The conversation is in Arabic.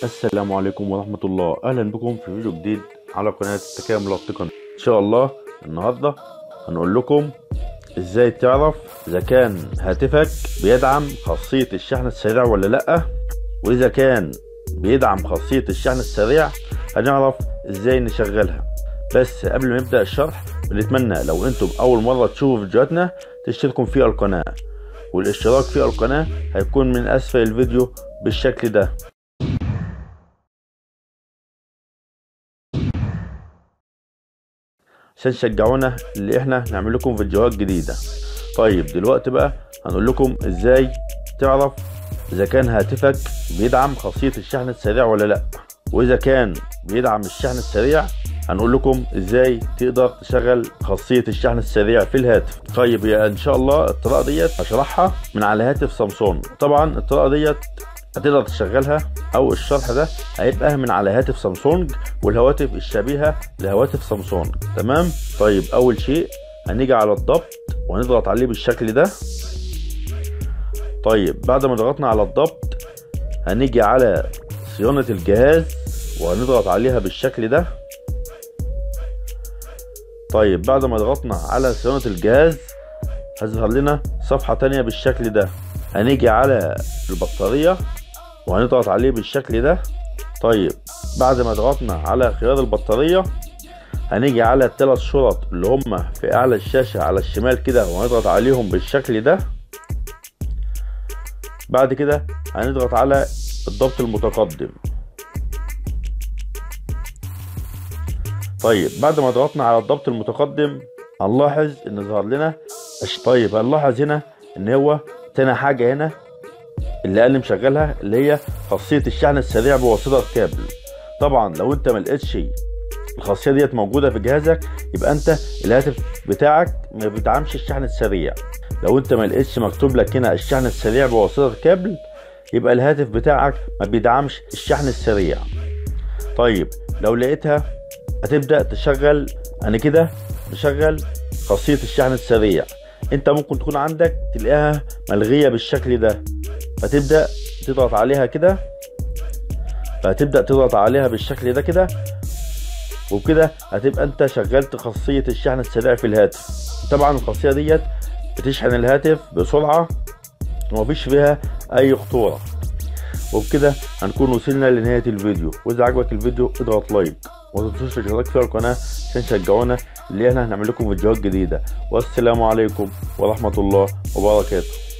السلام عليكم ورحمة الله. أهلا بكم في فيديو جديد على قناة التكامل التقني. إن شاء الله النهاردة هنقول لكم إزاي تعرف إذا كان هاتفك بيدعم خاصية الشحن السريع ولا لأ، وإذا كان بيدعم خاصية الشحن السريع هنعرف إزاي نشغلها. بس قبل ما نبدأ الشرح بنتمنى لو أنتم أول مرة تشوفوا فيديوهاتنا تشتركوا في القناة، والاشتراك في القناة هيكون من أسفل الفيديو بالشكل ده. عشان تشجعونا اللي احنا نعمل لكم فيديوهات جديدة. طيب دلوقتي بقى هنقول لكم ازاي تعرف اذا كان هاتفك بيدعم خاصية الشحن السريع ولا لا، واذا كان بيدعم الشحن السريع هنقول لكم ازاي تقدر تشغل خاصية الشحن السريع في الهاتف. طيب يا ان شاء الله الطريقة ديت هشرحها من على هاتف سامسونج. طبعا الطريقة ديت هتقدر تشغلها او الشرح ده هيبقى من على هاتف سامسونج والهواتف الشبيهة لهواتف سامسونج. تمام. طيب اول شيء هنيجي على الضبط وهنضغط عليه بالشكل ده. طيب بعد ما ضغطنا على الضبط هنيجي على صيانة الجهاز وهنضغط عليها بالشكل ده. طيب بعد ما ضغطنا على صيانة الجهاز هظهر لنا صفحة تانية بالشكل ده. هنيجي على البطارية وهنضغط عليه بالشكل ده. طيب بعد ما ضغطنا على خيار البطارية هنيجي على الثلاث شرط اللي هم في اعلى الشاشة على الشمال كده وهنضغط عليهم بالشكل ده. بعد كده هنضغط على الضبط المتقدم. طيب بعد ما ضغطنا على الضبط المتقدم هنلاحظ ان ظهر لنا طيب هنلاحظ هنا ان هو تاني حاجة هنا اللي قال لي مشغلها اللي هي خاصية الشحن السريع بواسطة كابل. طبعا لو انت ملقتش الخاصية ديت موجودة في جهازك يبقى انت الهاتف بتاعك ما بيدعمش الشحن السريع. لو انت ملقتش مكتوب لك هنا الشحن السريع بواسطة كابل يبقى الهاتف بتاعك ما بيدعمش الشحن السريع. طيب لو لقيتها هتبدأ تشغل. انا كده مشغل خاصية الشحن السريع. انت ممكن تكون عندك تلاقيها ملغية بالشكل ده، فتبدأ تضغط عليها كده، فهتبدأ تضغط عليها بالشكل ده كده، وبكده هتبقى انت شغلت خاصية الشحن السريع في الهاتف. طبعا الخاصية ديت بتشحن الهاتف بسرعة ومفيش فيها اي خطورة. وبكده هنكون وصلنا لنهاية الفيديو، واذا عجبك الفيديو اضغط لايك وما تنسوش الاشتراك في القناة عشان تشجعونا اللي احنا هنعمل لكم فيديوهات جديدة. والسلام عليكم ورحمة الله وبركاته.